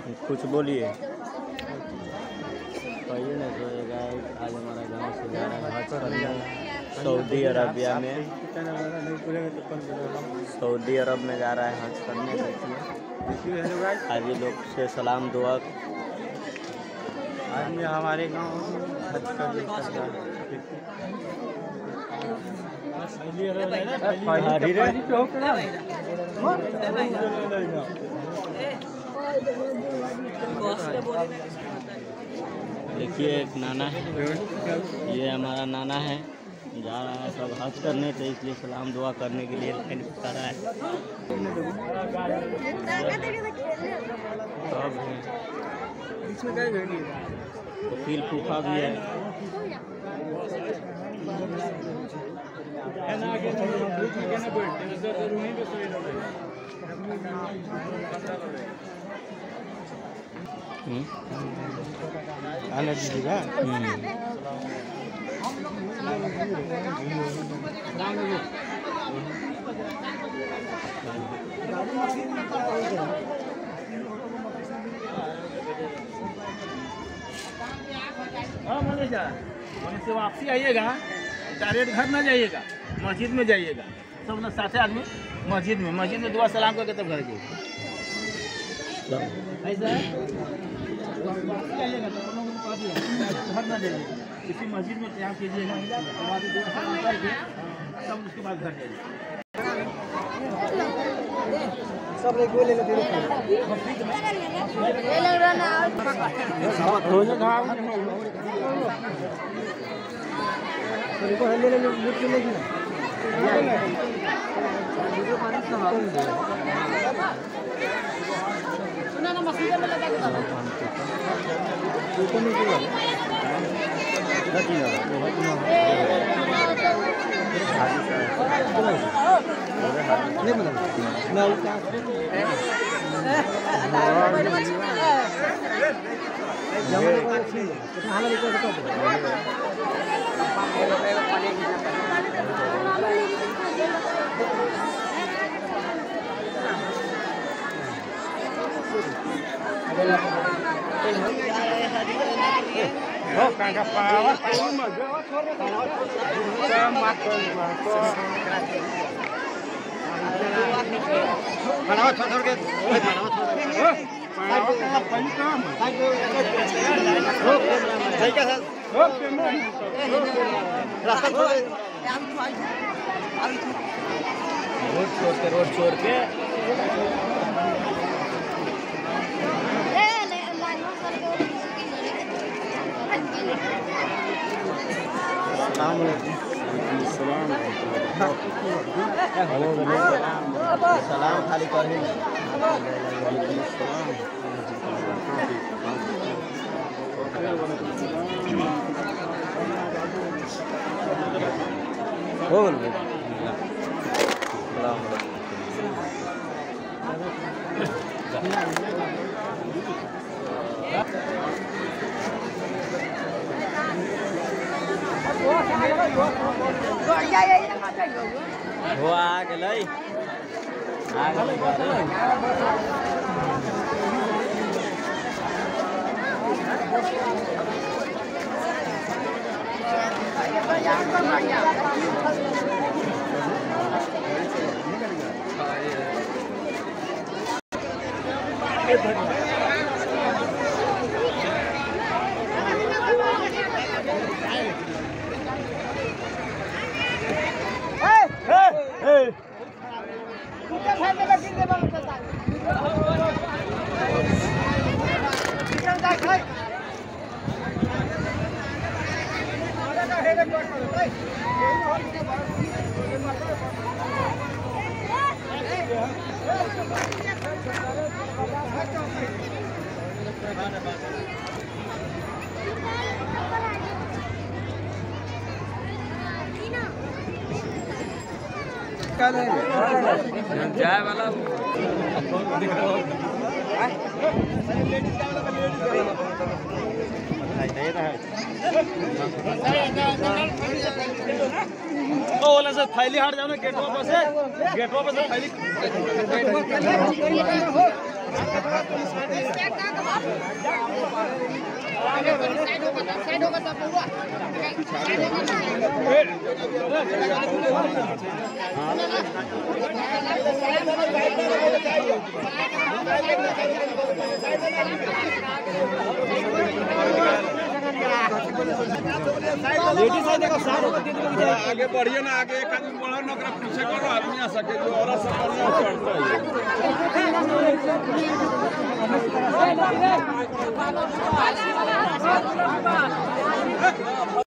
कुछ बोलिए। कहिए ना जो आज हमारा गांव से जा रहा है हज करने सऊदी अरबिया में। सऊदी अरब में जा रहा है हज करने। देखिए आज लोग से सलाम दुआ। आज हमारे गांव हज करने देखिए एक नाना है, ये हमारा नाना है, जा रहा है सब हज करने, तो इसलिए सलाम दुआ करने के लिए लाइन कर रहा है। सब वकील फूफा भी है। आने दीजिएगा। हाँ मैनेजर, से वापसी आइएगा, डायरेक्ट घर ना जाइएगा, मस्जिद में जाइएगा। सब लोग साथे आदमी मस्जिद में दुआ सलाम करके तब घर जाइएगा। ऐसा आइएगा तो घर ना जाइएगा, किसी मस्जिद में तैयार कीजिएगा, दुआ सलाम करके तब उसके बाद घर जाइएगा। सब ले ले लो सुना ना मस्जिद में लगा के रोड छोड़ के सलाम खाली कर हो आ गए जाए वाला तो बोला सर फाइली हाट जाओ ना गेट पर से फाइली आगे बढ़िए ना, आगे एक आदमी बढ़ो ना, पीछे करो आदमी आ सके जो औरत सब चढ़ता है।